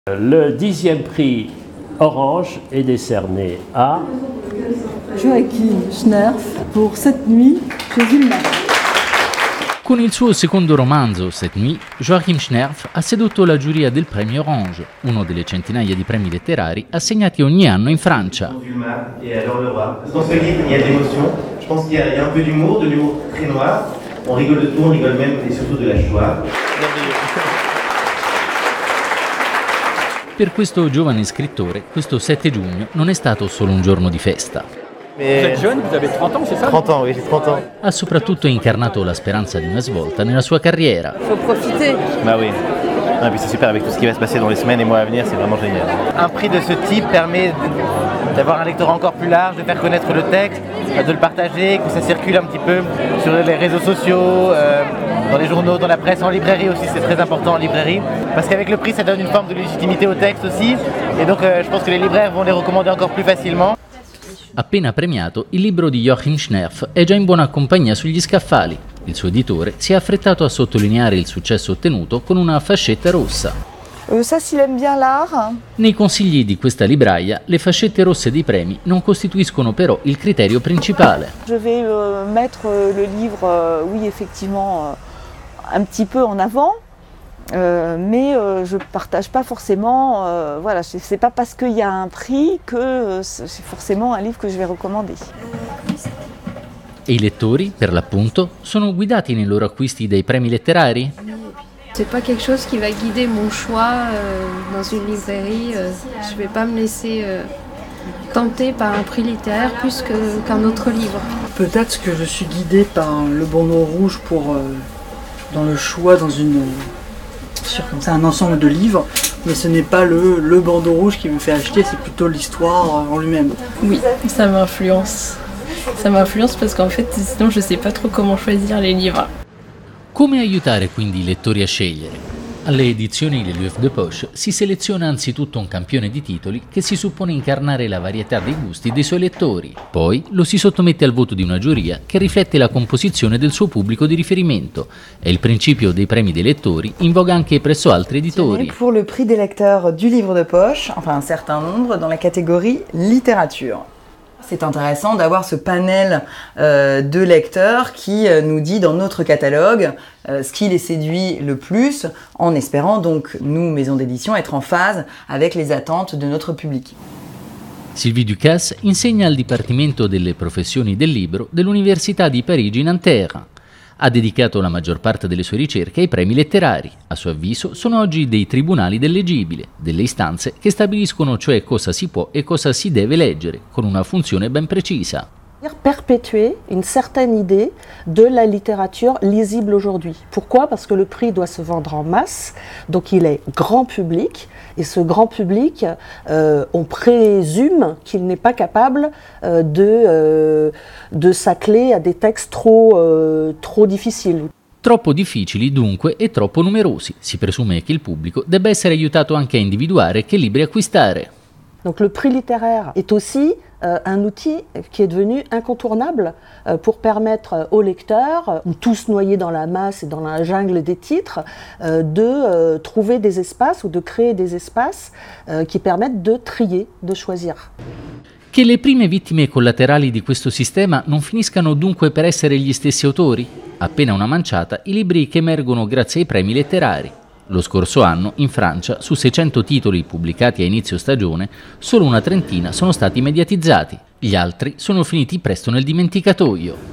Le 10e prix Orange est décerné à Joachim Schnerf pour Cette nuit chez Ulma. Con il suo secondo romanzo, Cette nuit, Joachim Schnerf ha sedotto la giuria del premio Orange, uno delle centinaia di premi letterari assegnati ogni anno in Francia. Et alors le roi. Dans ce livre, il y a de l'émotion. Je pense qu'il y a un peu d'humour, de l'humour très noir. On rigole de tout, on rigole même et surtout de la Shoah. Per questo giovane scrittore, questo 7 giugno non è stato solo un giorno di festa. Vous êtes jeune, vous avez 30 ans, c'est ça? 30 ans, oui, j'ai 30 ans. Ha soprattutto incarnato la speranza di una svolta nella sua carriera. Il faut profiter. Bah oui. Ah, puis c'est super avec tout ce qui va se passer dans les semaines et mois à venir, c'est vraiment génial. Un prix de ce type permet d'avoir un lectorat encore plus large, de faire connaître le texte, de le partager, que ça circule un petit peu sur les réseaux sociaux, dans les journaux, dans la presse, en librairie aussi, c'est très important en librairie. Parce qu'avec le prix, ça donne une forme de légitimité au texte aussi. Et donc je pense que les libraires vont les recommander encore plus facilement. Appena premiato, il libro di Joachim Schnerf è già in buona compagnia sugli scaffali. Il suo editore si è affrettato a sottolineare il successo ottenuto con una fascetta rossa. Ça, s'il aime bien l'art. Nei consigli di questa libraia, le fascette rosse dei premi non costituiscono però il criterio principale. Je vais mettre le livre, oui, effectivement, un petit peu en avant. Mais je ne partage pas forcément, voilà, c'est pas parce qu'il y a un prix que c'est forcément un livre que je vais recommander. E i lettori, per l'appunto, sono guidati nei loro acquisti dei premi letterari? C'est pas quelque chose qui va guider mon choix dans une librairie. Je vais pas me laisser tenter par un prix littéraire plus qu'un autre livre. Peut-être que je suis guidée par le bandeau rouge pour dans le choix sur comme ça, un ensemble de livres, mais ce n'est pas le bandeau rouge qui me fait acheter, c'est plutôt l'histoire en lui-même. Oui, ça m'influence. Ça m'influence parce qu'en fait, sinon je sais pas trop comment choisir les livres. Come aiutare quindi i lettori a scegliere? Alle edizioni Le Livre de Poche si seleziona anzitutto un campione di titoli che si suppone incarnare la varietà dei gusti dei suoi lettori. Poi lo si sottomette al voto di una giuria che riflette la composizione del suo pubblico di riferimento. È il principio dei premi dei lettori in voga anche presso altri editori. Pour le prix des lecteurs du livre de poche, enfin un certain nombre, dans la catégorie littérature. C'est intéressant d'avoir ce panel de lecteurs qui nous dit dans notre catalogue ce qui les séduit le plus, en espérant donc, nous, maison d'édition, être en phase avec les attentes de notre public. Sylvie Ducasse insegna al Dipartimento delle Professioni del Libro dell'Università di Parigi-Nanterre. Ha dedicato la maggior parte delle sue ricerche ai premi letterari. A suo avviso sono oggi dei tribunali del leggibile, delle istanze che stabiliscono cioè cosa si può e cosa si deve leggere, con una funzione ben precisa. Perpétuer une certaine idée de la littérature lisible aujourd'hui. Pourquoi? Parce que le prix doit se vendre en masse, donc il est grand public, et ce grand public, on présume qu'il n'est pas capable de s'atteler à des textes trop difficiles. Troppo difficili dunque e troppo numerosi. Si presume che il pubblico debba essere aiutato anche a individuare che libri acquistare. Donc le prix littéraire est aussi un outil qui est devenu incontournable pour permettre aux lecteurs, tous noyés dans la masse et dans la jungle des titres, de trouver des espaces ou de créer des espaces qui permettent de trier, de choisir. Che le prime vittime collaterali di questo sistema non finiscano dunque per essere gli stessi autori? Appena una manciata i libri che emergono grazie ai premi letterari. Lo scorso anno, in Francia, su 600 titoli pubblicati a inizio stagione, solo una trentina sono stati mediatizzati. Gli altri sono finiti presto nel dimenticatoio.